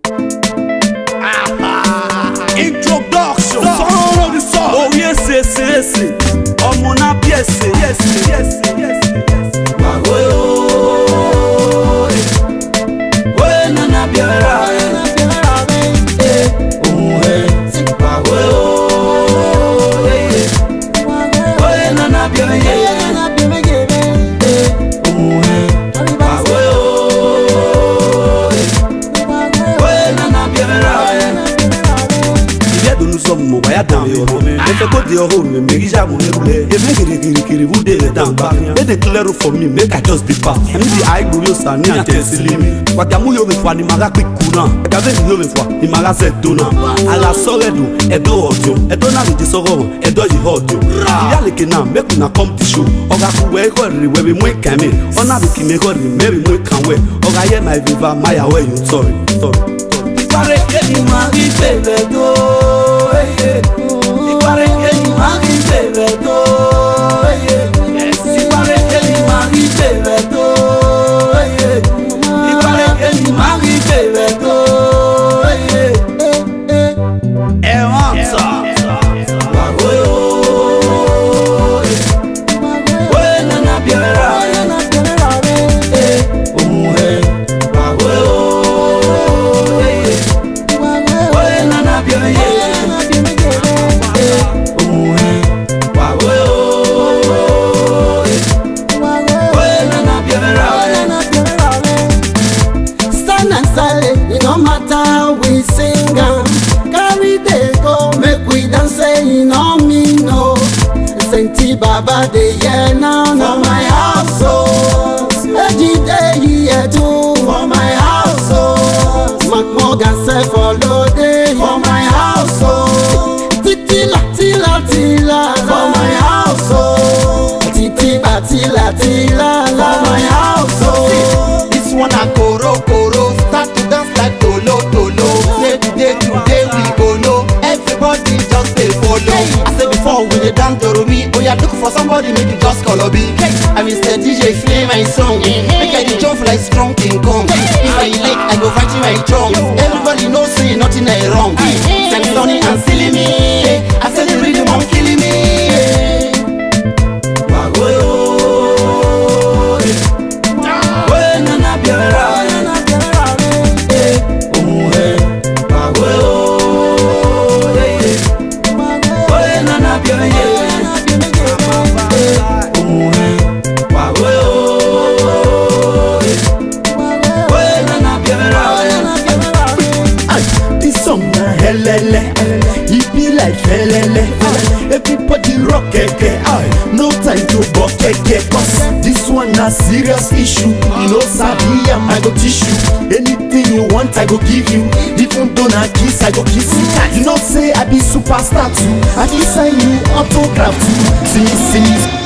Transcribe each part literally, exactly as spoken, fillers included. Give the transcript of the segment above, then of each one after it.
Introduction. Song of the song. Oh yes, yes, yes. I'm on a yes, yes, yes, yes. When I'm not Mobile down your home. If I go to your home, make it happen. If I get a kiri, would they down back? Let the clear for me, make I just depart. And the eye go use and near Tessilimi. What am you with one in Malapi Kuna? I have been loving for in Malasa Duna. I la Soledo, Edo Ojo, Edona with the Soro, Edo Hojo. Yalikina, make una come to show. Ogaku, where we make come in. On a biki make her, maybe we can wait. Oga, my viva, my away, you sorry. Sorry. Pare que ni mari bebe do, si pare que ni mari bebe do, si pare que ni mari bebe do, si pare que ni mari bebe do, eh wansa, wagoyo, wena na biara. No matter how we sing and carry the go, make we dance saying no me no. Senti Baba de yeah now for my house oh. Every day here too for my house oh. Mac Morgan say follow day for my house oh. Titila tila tila for my house oh. Titi batila tila for my house oh. This one a koro koro start to dance like tolo tolo. Say today today we go know. Everybody just stay follow. I said before when you dance to me, oh yeah look for somebody make you just call me. I Mister D J play my song. Make I dey jump like strong King Kong. If I like I go fight my drum. Everybody knows say nothing is wrong. Sam Sonny and silly me. I said the rhythm I'm killing me. It be like felele. Everybody rock keke. No time to buck keke. Cause this one a serious issue. You know sabi am I go teach you. Anything you want I go give you. Even though na kiss I go kiss you. You know say I be superstar too. I be sign you autograph too. See me, see me.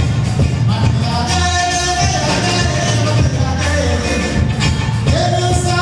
Yes,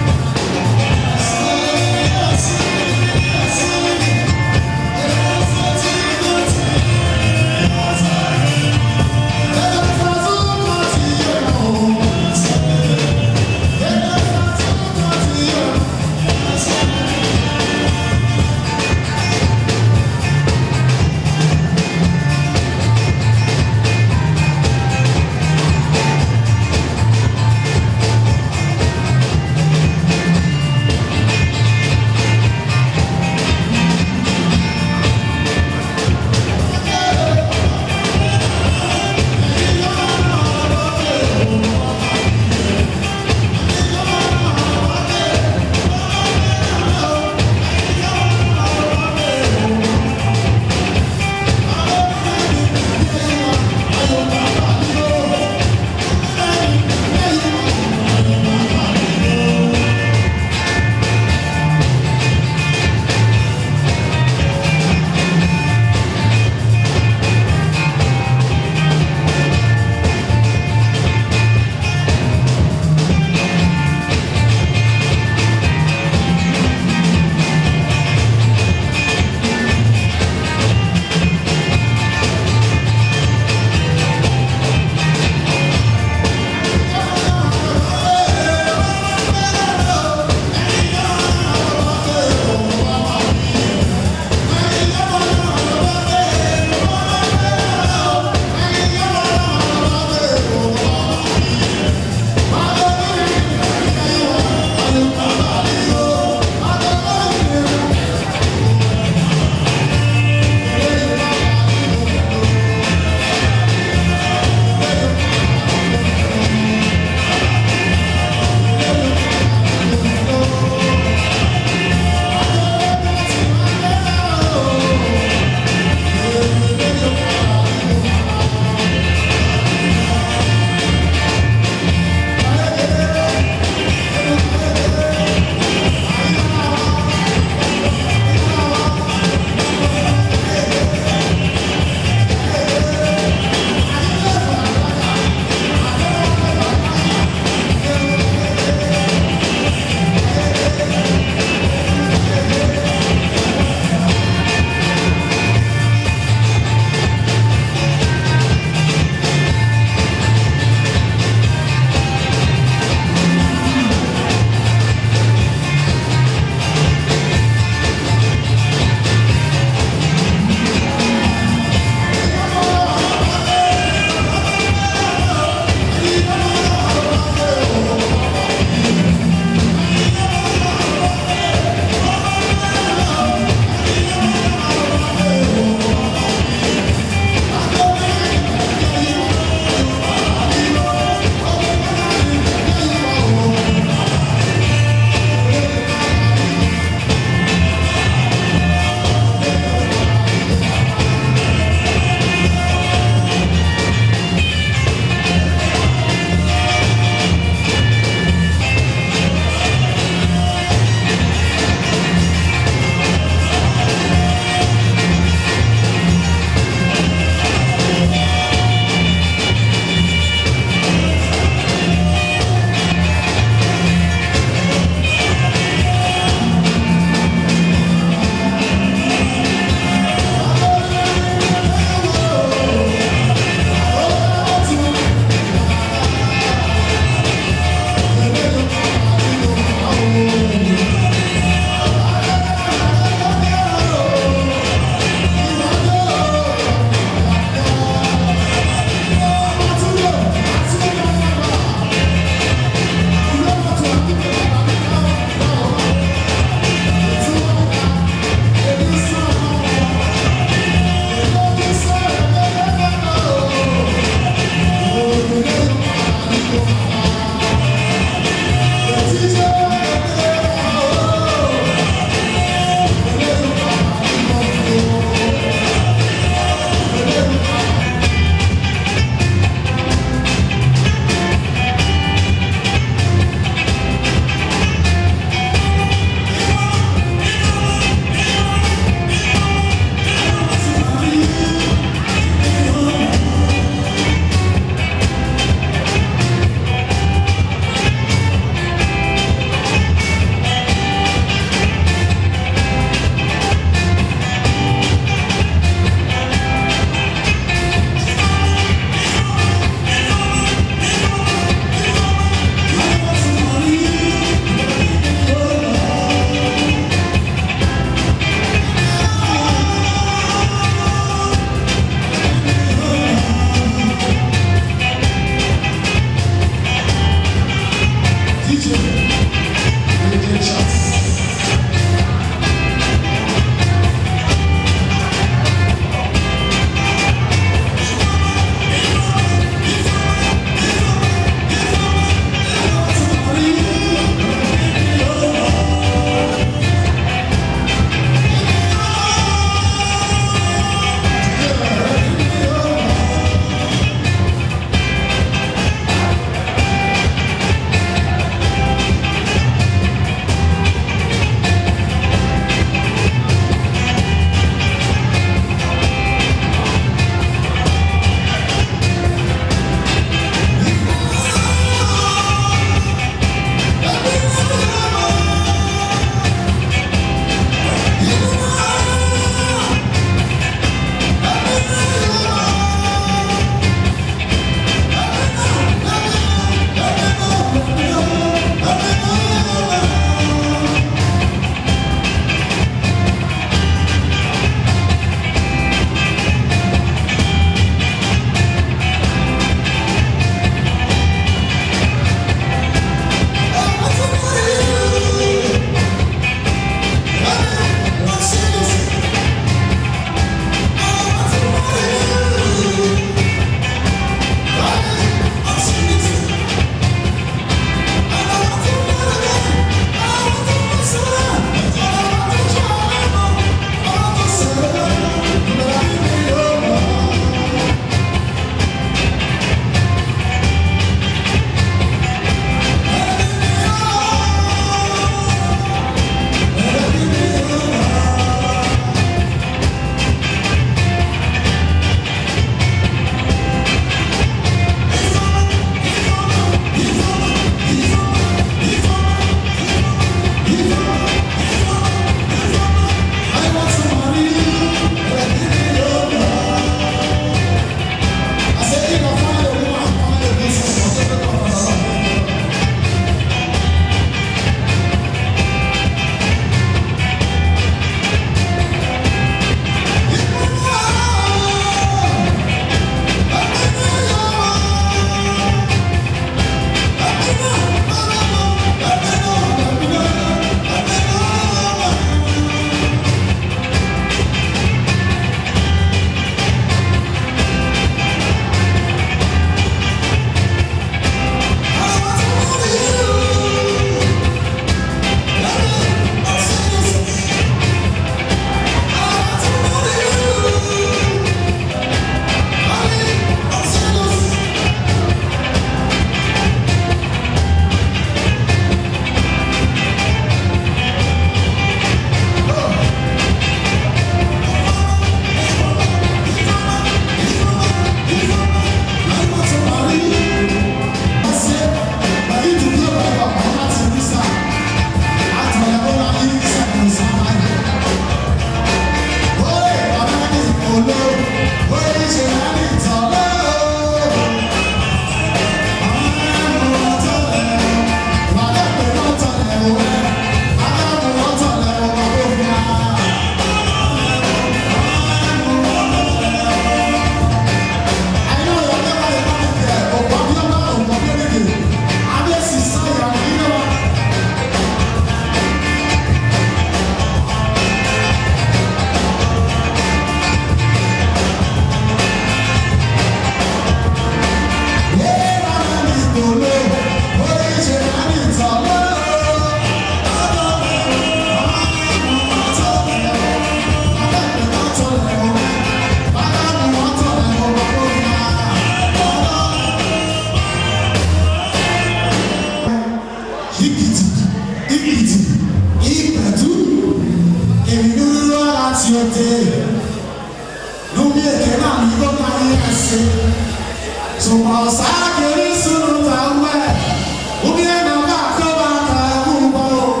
Siete, non mi è che non mi domani a se, sono sa che sono da me, non mi è una vacca vacca un po'.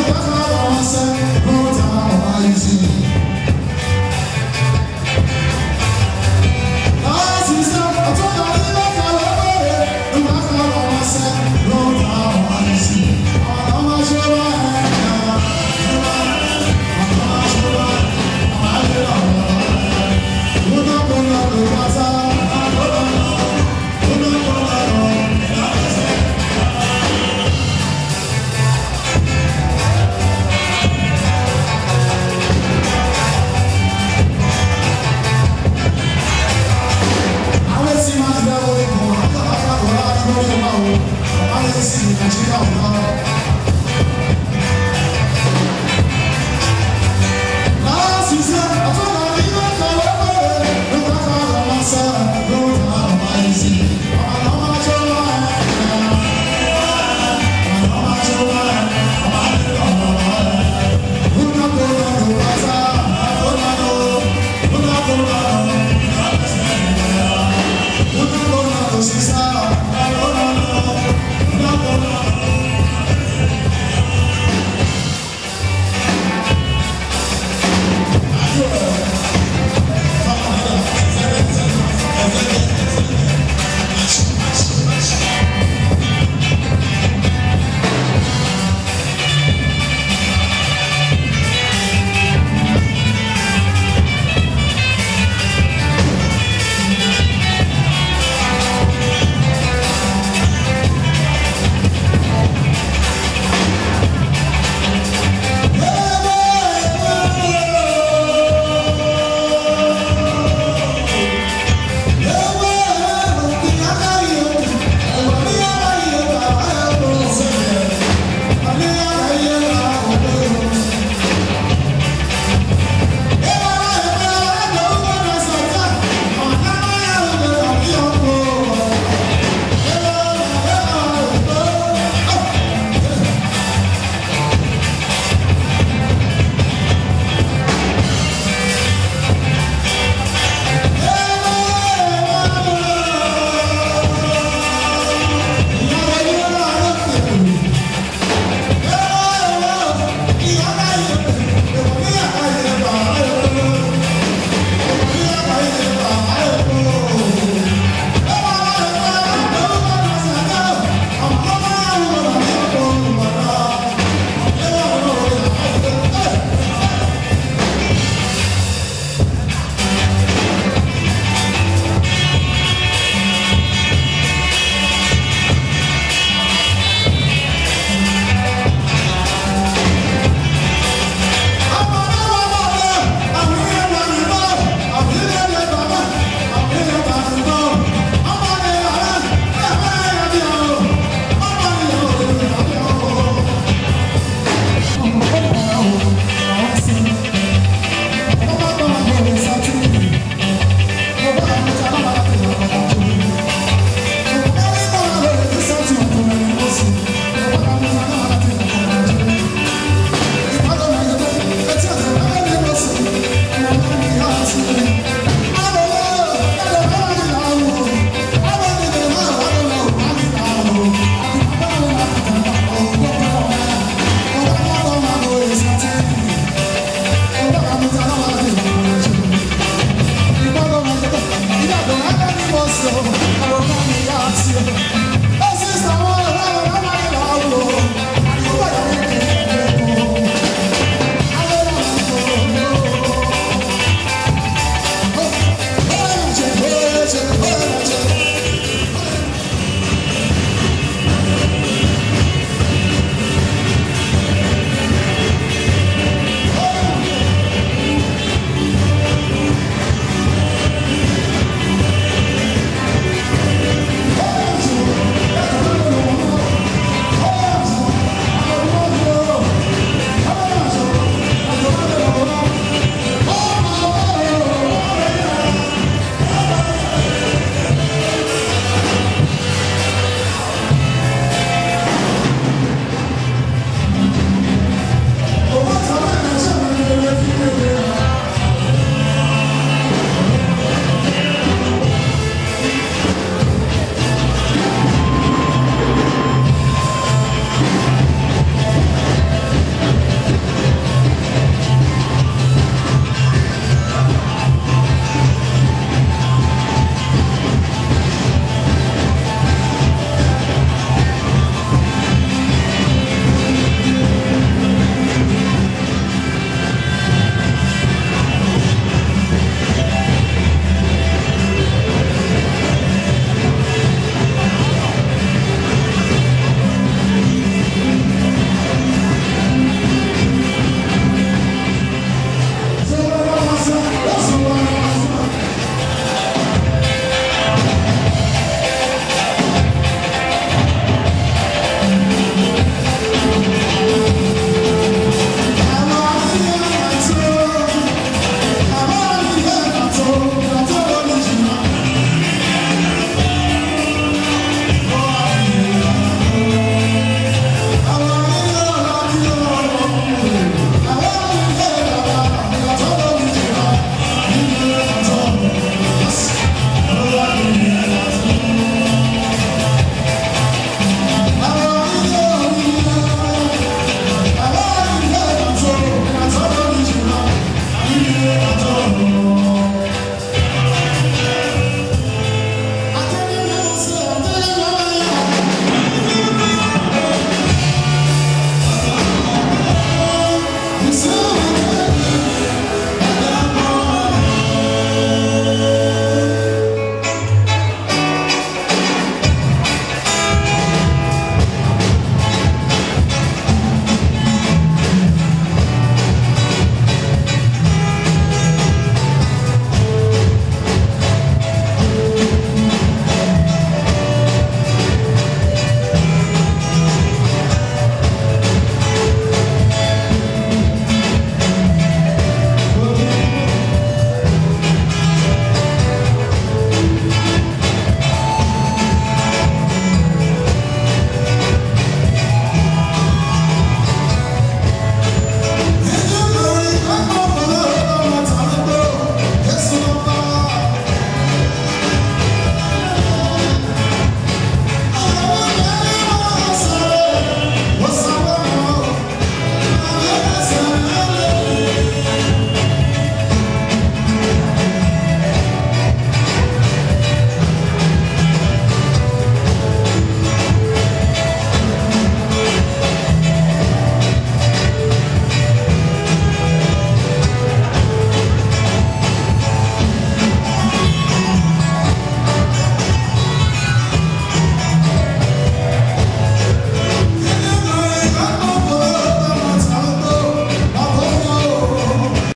Thank you.